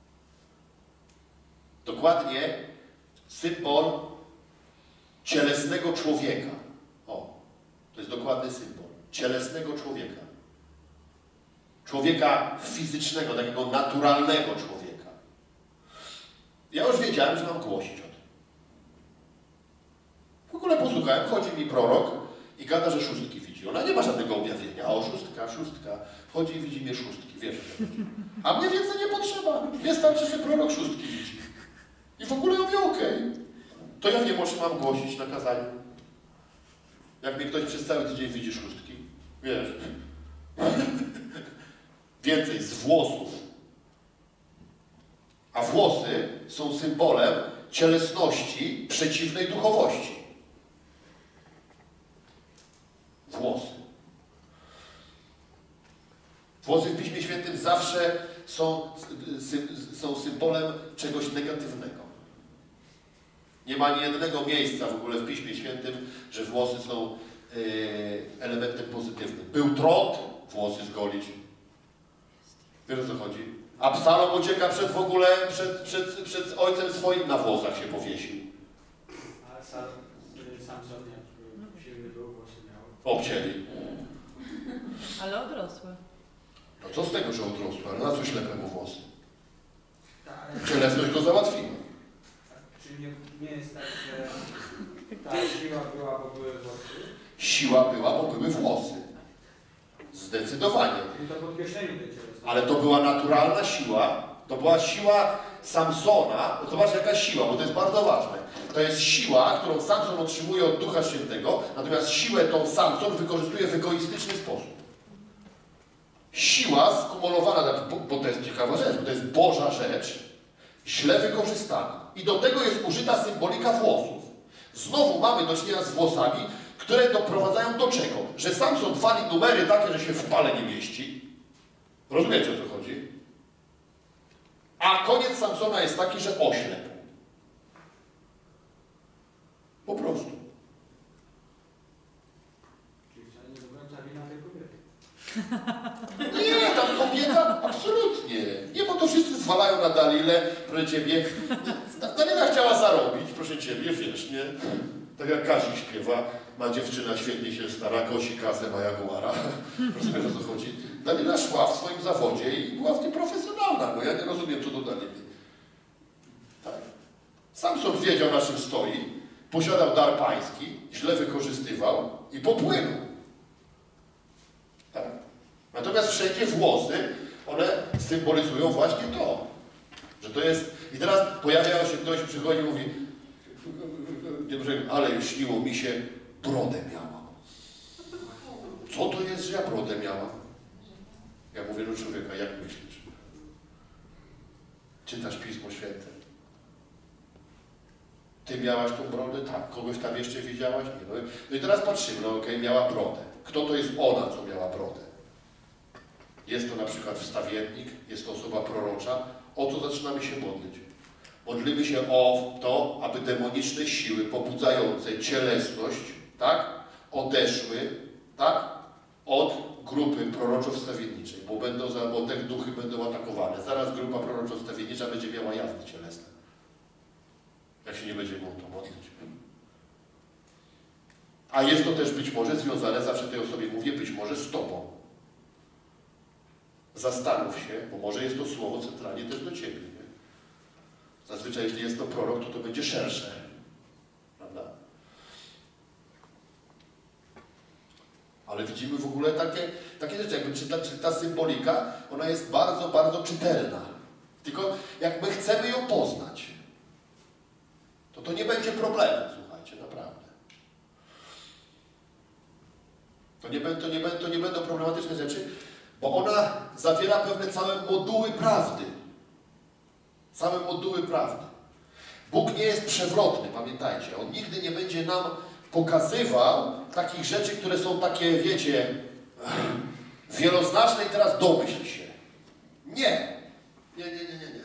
Dokładnie symbol cielesnego człowieka. O, to jest dokładny symbol. Cielesnego człowieka. Człowieka fizycznego, takiego naturalnego człowieka. Ja już wiedziałem, że mam głosić o tym. W ogóle posłuchałem, chodzi mi prorok i gada, że szóstki widzi. Ona nie ma żadnego objawienia. O, szóstka, szóstka. Chodzi i widzi mnie szóstki. Wiesz, o co chodzi. A mnie więcej nie potrzeba. Wystarczy, że prorok szóstki widzi. I w ogóle ja mówię, okej. Okay. To ja wiem, o czym mam głosić na kazaniu. Jak mnie ktoś przez cały tydzień widzi szóstki. Wiesz. Więcej z włosów. A włosy są symbolem cielesności przeciwnej duchowości. Włosy. Włosy w Piśmie Świętym zawsze są, są symbolem czegoś negatywnego. Nie ma ani jednego miejsca w ogóle w Piśmie Świętym, że włosy są yy, elementem pozytywnym. Był trąd, włosy zgolić. Wiesz, o co chodzi? A Psalom ucieka przed w ogóle, przed, przed, przed ojcem swoim, na włosach się powiesił. A sam, Samson, jak silny był, włosy miał. Obcięli. Ale odrosłe. No co z tego, że odrosły? Ale na co ślepe mu włosy? Tak. Cielesność go załatwiła. Czy nie, nie jest tak, że ta siła była, bo były włosy? Siła była, bo były włosy. Zdecydowanie. I to podkreślenie tej cielesności. Ale to była naturalna siła. To była siła Samsona. No zobacz, jaka siła, bo to jest bardzo ważne. To jest siła, którą Samson otrzymuje od Ducha Świętego, natomiast siłę tą Samson wykorzystuje w egoistyczny sposób. Siła skumulowana, bo, bo to jest ciekawa rzecz, bo to jest Boża rzecz, źle wykorzystana. I do tego jest użyta symbolika włosów. Znowu mamy do czynienia z włosami, które doprowadzają do czego? Że Samson wali numery takie, że się w pale nie mieści. Rozumiecie, o co chodzi? A koniec Samsona jest taki, że oślepł. Po prostu. Czyli wcale nie do końca wina tej kobiety. Nie, tam kobieta, absolutnie. Nie, bo to wszyscy zwalają na Dalilę, proszę Ciebie. Dalila chciała zarobić, proszę Ciebie, wiesz, nie? Tak jak Kazik śpiewa, ma dziewczyna, świetnie się stara, kosi kasę, ma jaguara. Rozumiesz, o co chodzi? Dalila szła w swoim zawodzie i była w tym profesjonalna, bo ja nie rozumiem, co do Dalili. Tak. Samson wiedział, na czym stoi, posiadał dar pański, źle wykorzystywał i popłynął. Tak. Natomiast wszędzie włosy, one symbolizują właśnie to, że to jest... I teraz pojawia się ktoś, przychodzi i mówi, ale śniło mi się, brodę miałam. Co to jest, że ja brodę miałam? Ja mówię do człowieka, jak myślisz? Czytasz Pismo Święte. Ty miałaś tą brodę? Tak. Kogoś tam jeszcze widziałaś? Nie. No, no i teraz patrzymy, no okej, okay, miała brodę. Kto to jest ona, co miała brodę? Jest to na przykład wstawiennik, jest to osoba prorocza. O co zaczynamy się modlić? Modlimy się o to, aby demoniczne siły pobudzające cielesność, tak, odeszły, tak, od grupy proroczo-wstawienniczej, bo, będą, bo te duchy będą atakowane. Zaraz grupa proroczo-wstawiennicza będzie miała jazdy cielesne, jak się nie będzie mógł to modlić. A jest to też być może związane, zawsze tej osobie mówię, być może z Tobą. Zastanów się, bo może jest to słowo centralnie też do Ciebie. Nie? Zazwyczaj, jeśli jest to prorok, to to będzie szersze. Prawda? Ale widzimy w ogóle takie, takie rzeczy, jakby czy ta, czy ta symbolika, ona jest bardzo, bardzo czytelna. Tylko jak my chcemy ją poznać, to to nie będzie problemem, słuchajcie, naprawdę. To nie, to, nie, to nie będą problematyczne rzeczy, bo ona zawiera pewne całe moduły prawdy. Całe moduły prawdy. Bóg nie jest przewrotny, pamiętajcie. On nigdy nie będzie nam pokazywał takich rzeczy, które są takie, wiecie, wieloznaczne i teraz domyśl się. Nie. Nie, nie, nie, nie, nie.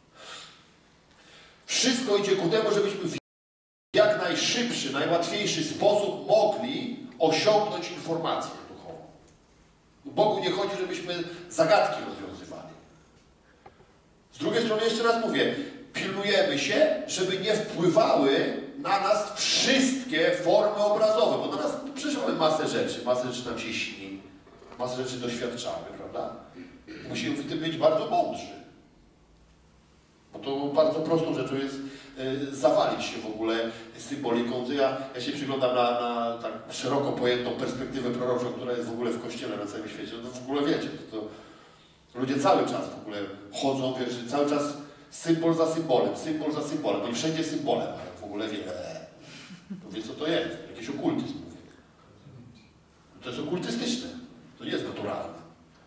Wszystko idzie ku temu, żebyśmy w jak najszybszy, najłatwiejszy sposób mogli osiągnąć informację duchową. Bogu nie chodzi, żebyśmy zagadki rozwiązywali. Z drugiej strony jeszcze raz mówię, pilnujemy się, żeby nie wpływały na nas wszystkie formy obrazowe, bo na nas przecież mamy masę rzeczy, masę rzeczy nam się śni, masę rzeczy doświadczamy, prawda? Musimy w tym być bardzo mądrzy. Bo to bardzo prostą rzeczą jest y, zawalić się w ogóle symboliką. Ja, ja się przyglądam na, na tak szeroko pojętą perspektywę proroczą, która jest w ogóle w Kościele na całym świecie. No to w ogóle wiecie, to, to ludzie cały czas w ogóle chodzą, wiesz, cały czas symbol za symbolem, symbol za symbolem. Oni wszędzie symbole mają, w ogóle wie. To wie co to jest, jakiś okultyzm mówię. To jest okultystyczne, to nie jest naturalne.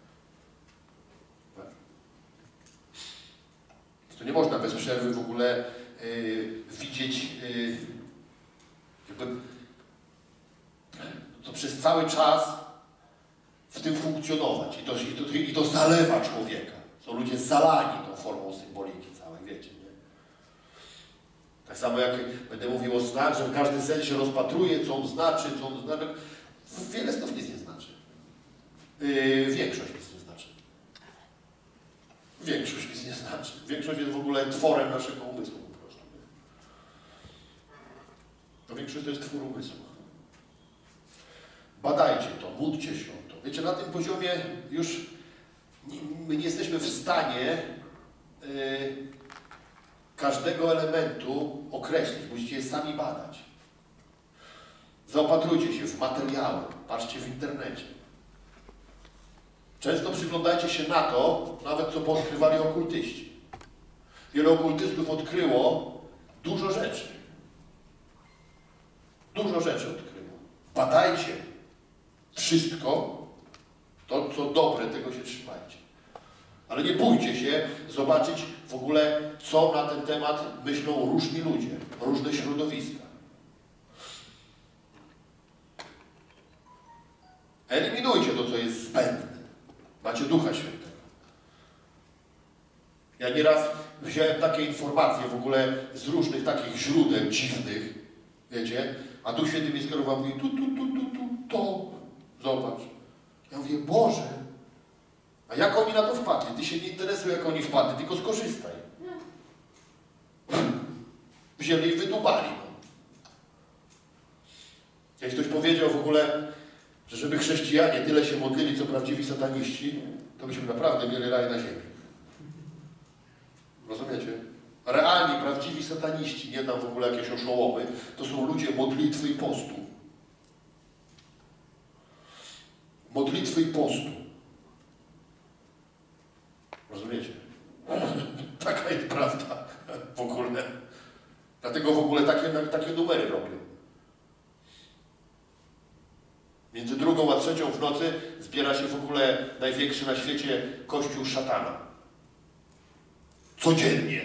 To nie można bez przerwy w ogóle yy, widzieć, yy, jakby, to przez cały czas w tym funkcjonować i to, i to, i to zalewa człowieka. Są ludzie zalani tą formą symboliki całej, wiecie, nie? Tak samo jak będę mówił o snach, że każdy sen się rozpatruje, co on znaczy, co on znaczy. Wiele snów nic nie znaczy. Yy, większość nic nie znaczy. Większość nic nie znaczy. Większość jest w ogóle tworem naszego umysłu po prostu. To większość to jest twór umysłu. Badajcie to, módlcie się o to. Wiecie, na tym poziomie już nie, my nie jesteśmy w stanie yy, każdego elementu określić. Musicie je sami badać. Zaopatrujcie się w materiały. Patrzcie w internecie. Często przyglądajcie się na to, nawet co poodkrywali okultyści. Wielu okultystów odkryło dużo rzeczy. Dużo rzeczy odkryło. Badajcie wszystko, to co dobre, tego się trzymajcie. Ale nie bójcie się zobaczyć w ogóle, co na ten temat myślą różni ludzie, różne środowiska. Eliminujcie to, co jest zbędne. Macie Ducha Świętego. Ja nieraz wziąłem takie informacje w ogóle z różnych takich źródeł dziwnych, wiecie, a Duch Święty mnie skierował, mówi tu, tu, tu, tu, tu, to, zobacz. Ja mówię, Boże, a jak oni na to wpadli? Ty się nie interesuj, jak oni wpadli, tylko skorzystaj. Wzięli i wydubali. No. Jak ktoś powiedział w ogóle, że żeby chrześcijanie tyle się modlili, co prawdziwi sataniści, to byśmy naprawdę mieli raj na ziemi. Rozumiecie? Realni, prawdziwi sataniści, nie tam w ogóle jakieś oszołomy, to są ludzie modlitwy i postu. Modlitwy i postu. Rozumiecie? Taka jest prawda w ogóle. Dlatego w ogóle takie, takie numery robią. Między drugą a trzecią w nocy zbiera się w ogóle największy na świecie kościół szatana. Codziennie.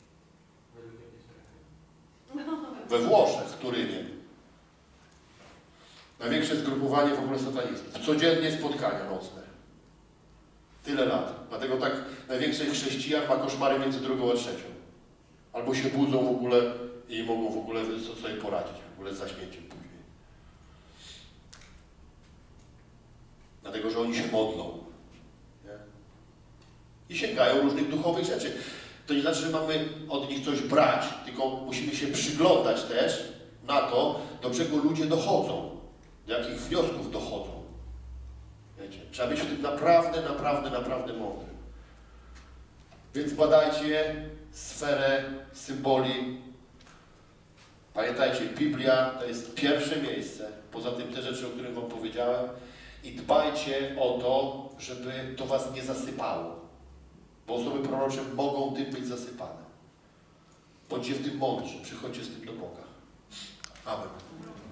We Włoszech, w Turynie. Największe zgrupowanie w ogóle satanistów. Codziennie spotkania nocne. Tyle lat. Dlatego tak największych chrześcijan ma koszmary między drugą a trzecią. Albo się budzą w ogóle i mogą w ogóle sobie poradzić. W ogóle z zaśnięciem później. Dlatego, że oni się modlą. Nie? I sięgają różnych duchowych rzeczy. To nie znaczy, że mamy od nich coś brać, tylko musimy się przyglądać też na to, do czego ludzie dochodzą, do jakich wniosków dochodzą. Wiecie? Trzeba być w tym naprawdę, naprawdę, naprawdę mądry. Więc badajcie sferę symboli. Pamiętajcie, Biblia to jest pierwsze miejsce, poza tym te rzeczy, o których wam powiedziałem, i dbajcie o to, żeby to was nie zasypało, bo osoby prorocze mogą tym być zasypane. Bądźcie w tym mądrzy, przychodźcie z tym do Boga. Amen.